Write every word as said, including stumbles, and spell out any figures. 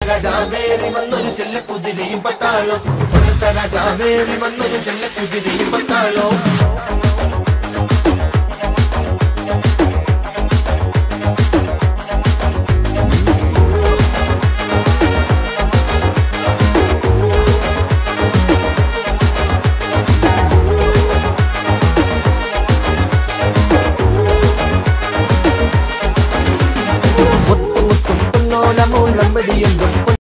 രാജാവേറി വന്നൊരു ചെല്ല കുതിരയും പട്ടാളം പടുത്ത രാജാവേറി വന്നൊരു ചെല്ല കുതിരയും പട്ടാളം മുത്തം മുത്തം പൊന്നോല മൂലം വെടിയെങ്കും